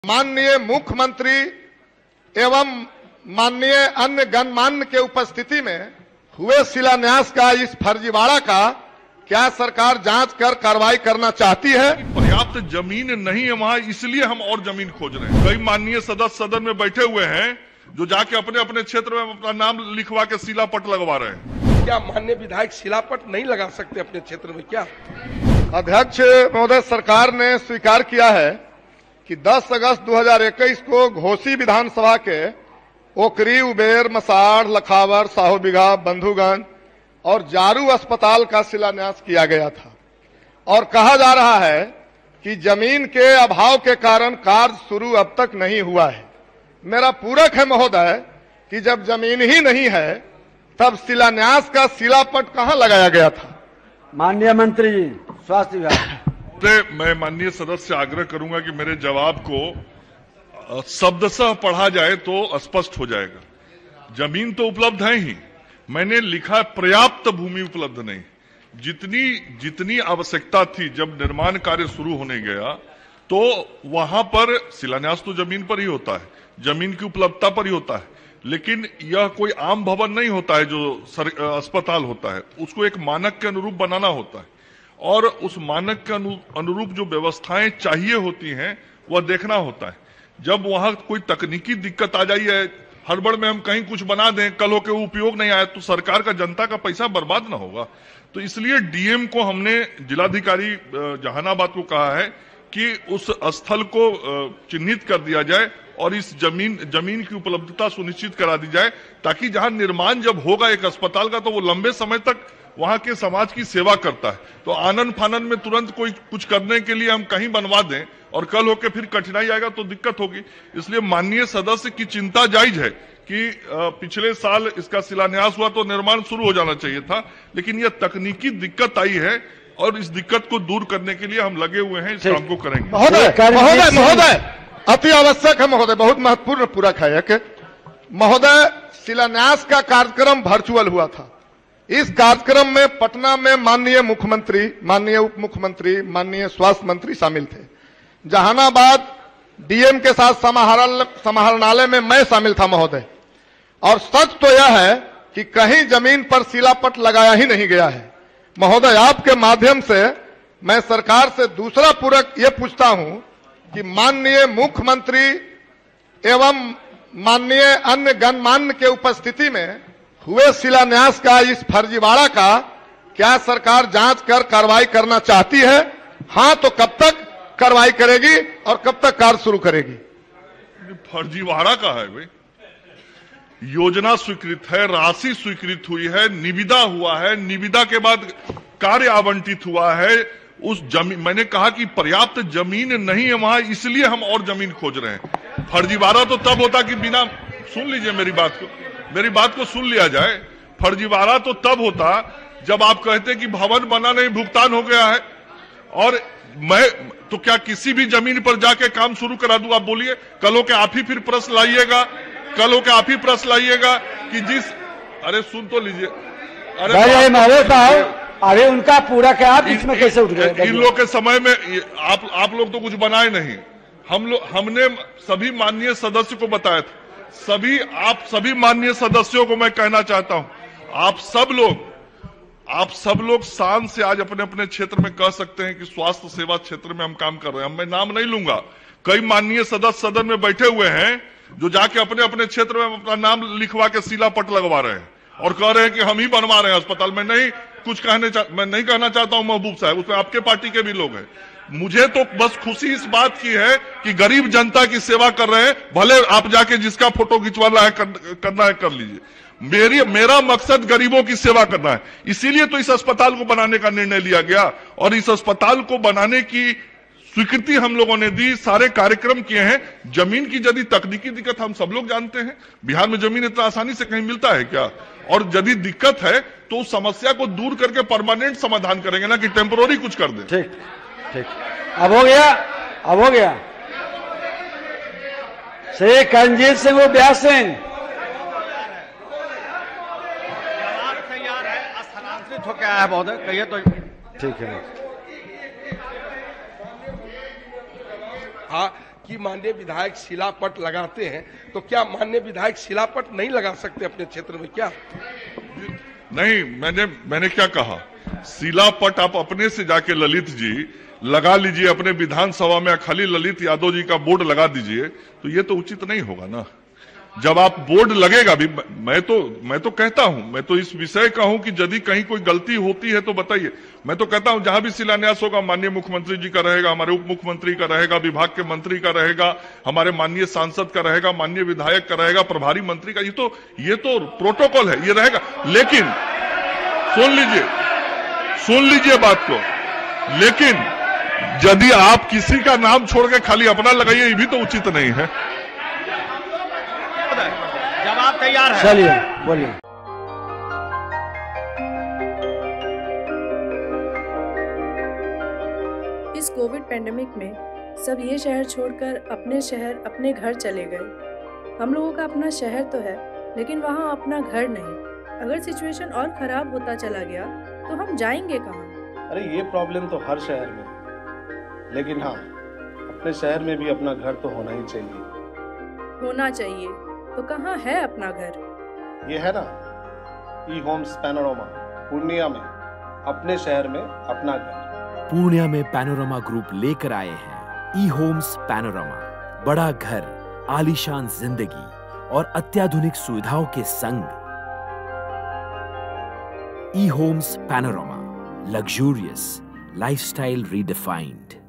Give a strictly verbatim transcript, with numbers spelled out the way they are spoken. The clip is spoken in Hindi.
माननीय मुख्यमंत्री एवं माननीय अन्य गणमान्य के उपस्थिति में हुए शिलान्यास का इस फर्जीवाड़ा का क्या सरकार जांच कर कार्रवाई करना चाहती है? पर्याप्त जमीन नहीं है वहाँ, इसलिए हम और जमीन खोज रहे हैं। कई माननीय सदस्य सदन में बैठे हुए हैं जो जाके अपने अपने क्षेत्र में अपना नाम लिखवा के शिलापट लगवा रहे हैं। क्या माननीय विधायक शिलापट नहीं लगा सकते अपने क्षेत्र में? क्या अध्यक्ष महोदय, सरकार ने स्वीकार किया है कि दस अगस्त दो हज़ार इक्कीस को घोसी विधानसभा के ओकरी, उबेर, मसाढ़, लखावर, साहोबिघा, बंधुगंज और जारू अस्पताल का शिलान्यास किया गया था और कहा जा रहा है कि जमीन के अभाव के कारण कार्य शुरू अब तक नहीं हुआ है। मेरा पूरक है महोदय कि जब जमीन ही नहीं है तब शिलान्यास का शिलापट कहां लगाया गया था? माननीय मंत्री जी, स्वास्थ्य विभाग। मैं माननीय सदस्य से आग्रह करूंगा कि मेरे जवाब को शब्दशः पढ़ा जाए तो स्पष्ट हो जाएगा। जमीन तो उपलब्ध है ही, मैंने लिखा पर्याप्त भूमि उपलब्ध नहीं। जितनी जितनी आवश्यकता थी जब निर्माण कार्य शुरू होने गया तो वहां पर शिलान्यास तो जमीन पर ही होता है, जमीन की उपलब्धता पर ही होता है, लेकिन यह कोई आम भवन नहीं होता है जो अस्पताल होता है। उसको एक मानक के अनुरूप बनाना होता है और उस मानक के अनुरूप जो व्यवस्थाएं चाहिए होती हैं वह देखना होता है। जब वहां कोई तकनीकी दिक्कत आ जाई है, हड़बड़ में हम कहीं कुछ बना दें, कल होकर उपयोग नहीं आया तो सरकार का, जनता का पैसा बर्बाद ना होगा। तो इसलिए डीएम को हमने, जिलाधिकारी जहानाबाद को कहा है कि उस स्थल को चिन्हित कर दिया जाए और इस जमीन जमीन की उपलब्धता सुनिश्चित करा दी जाए ताकि जहां निर्माण जब होगा एक अस्पताल का तो वो लंबे समय तक वहां के समाज की सेवा करता है। तो आनन फानन में तुरंत कोई कुछ करने के लिए हम कहीं बनवा दें और कल होके फिर कठिनाई आएगा तो दिक्कत होगी। इसलिए माननीय सदस्य की चिंता जायज है कि पिछले साल इसका शिलान्यास हुआ तो निर्माण शुरू हो जाना चाहिए था, लेकिन यह तकनीकी दिक्कत आई है और इस दिक्कत को दूर करने के लिए हम लगे हुए हैं, इस काम को करेंगे। महोदय महोदय महोदय अति आवश्यक है महोदय, बहुत महत्वपूर्ण पूरक है एक महोदय। शिलान्यास का कार्यक्रम वर्चुअल हुआ था। इस कार्यक्रम में पटना में माननीय मुख्यमंत्री, माननीय उप मुख्यमंत्री, माननीय स्वास्थ्य मंत्री शामिल थे। जहानाबाद डीएम के साथ समाहरणालय में मैं शामिल था महोदय। और सच तो यह है कि कहीं जमीन पर शिलापट लगाया ही नहीं गया है। महोदय, आपके माध्यम से मैं सरकार से दूसरा पूरक ये पूछता हूं कि माननीय मुख्यमंत्री एवं माननीय अन्य गणमान्य के उपस्थिति में हुए शिलान्यास का इस फर्जीवाड़ा का क्या सरकार जांच कर कार्रवाई करना चाहती है? हां तो कब तक कार्रवाई करेगी और कब तक कार्य शुरू करेगी? फर्जीवाड़ा का है भाई, योजना स्वीकृत है, राशि स्वीकृत हुई है, निविदा हुआ है, निविदा के बाद कार्य आवंटित हुआ है। उस जमीन, मैंने कहा कि पर्याप्त जमीन नहीं है वहां, इसलिए हम और जमीन खोज रहे हैं। फर्जीवाड़ा तो तब होता कि बिना, सुन लीजिए मेरी बात को, मेरी बात को सुन लिया जाए। फर्जीवाड़ा तो तब होता जब आप कहते कि भवन बना नहीं, भुगतान हो गया है और मैं तो क्या किसी भी जमीन पर जाके काम शुरू करा दूं? आप बोलिए, कल हो के आप ही फिर प्रश्न लाइएगा, कल हो के आप ही प्रश्न लाइएगा कि जिस, अरे सुन तो लीजिए, अरे महोदय साहब, अरे उनका पूरा क्या, आप इसमें कैसे उठ गए? इन लोग के समय में आप आप लोग तो कुछ बनाए नहीं, हम लोग, हमने सभी माननीय सदस्य को बताया था। सभी आप सभी माननीय सदस्यों को मैं कहना चाहता हूं, आप सब लोग आप सब लोग शान से आज अपने अपने क्षेत्र में कह सकते हैं कि स्वास्थ्य सेवा क्षेत्र में हम काम कर रहे हैं। मैं नाम नहीं लूंगा, कई माननीय सदस्य सदन में बैठे हुए हैं जो जाके अपने अपने क्षेत्र में अपना नाम लिखवा के शिलापट लगवा रहे हैं और कह रहे हैं कि हम ही बनवा रहे हैं अस्पताल। मैं नहीं कुछ कहने मैं नहीं कहना चाहता हूं महबूब साहब, उसमें आपके पार्टी के भी लोग हैं। मुझे तो बस खुशी इस बात की है कि गरीब जनता की सेवा कर रहे हैं। भले आप जाके जिसका फोटो खिंचवाना है कर, करना है कर लीजिए, मेरी मेरा मकसद गरीबों की सेवा करना है। इसीलिए तो इस अस्पताल को बनाने का निर्णय लिया गया और इस अस्पताल को बनाने की स्वीकृति हम लोगों ने दी, सारे कार्यक्रम किए हैं। जमीन की यदि तकनीकी दिक्कत हम सब लोग जानते हैं, बिहार में जमीन इतना आसानी से कहीं मिलता है क्या? और यदि दिक्कत है तो उस समस्या को दूर करके परमानेंट समाधान करेंगे, ना कि टेम्पोररी कुछ कर दें। ठीक ठीक, अब हो गया, अब हो गया। श्री करणजीत सिंह व्यास सिंह तैयार है, स्थानांतरित होकर आया है महोदय, कहिए तो। ठीक है। हाँ, कि माननीय विधायक शिलापट लगाते हैं, तो क्या माननीय विधायक शिलापट नहीं लगा सकते अपने क्षेत्र में क्या? नहीं, मैंने मैंने क्या कहा, शिलापट आप अपने से जाके ललित जी लगा लीजिए अपने विधानसभा में, खाली ललित यादव जी का बोर्ड लगा दीजिए, तो ये तो उचित नहीं होगा ना। जब आप बोर्ड लगेगा भी, मैं तो मैं तो कहता हूं, मैं तो इस विषय का हूं कि यदि कहीं कोई गलती होती है तो बताइए। मैं तो कहता हूं जहां भी शिलान्यास होगा माननीय मुख्यमंत्री जी का रहेगा, हमारे उप मुख्यमंत्री का रहेगा, विभाग के मंत्री का रहेगा, हमारे माननीय सांसद का रहेगा, माननीय विधायक का रहेगा, प्रभारी मंत्री का, ये तो ये तो प्रोटोकॉल है, ये रहेगा। लेकिन सुन लीजिए सुन लीजिए बात को, लेकिन यदि आप किसी का नाम छोड़ के खाली अपना लगाइए, ये भी तो उचित नहीं है। जवाब तैयार है। चलिए बोलिए। इस कोविड पेंडेमिक में सब ये शहर छोड़कर अपने शहर अपने घर चले गए। हम लोगों का अपना शहर तो है, लेकिन वहाँ अपना घर नहीं। अगर सिचुएशन और खराब होता चला गया तो हम जाएंगे कहाँ? अरे ये प्रॉब्लम तो हर शहर में है, लेकिन हाँ अपने शहर में भी अपना घर तो होना ही चाहिए। होना चाहिए तो कहाँ है अपना घर? ये है ना ई होम्स पैनोरमा पूर्णिया में, अपने शहर में अपना घर। पूर्णिया में पैनोरमा ग्रुप लेकर आए हैं ई होम्स पैनोरमा। बड़ा घर, आलीशान जिंदगी और अत्याधुनिक सुविधाओं के संग। E homes panorama, luxurious lifestyle redefined.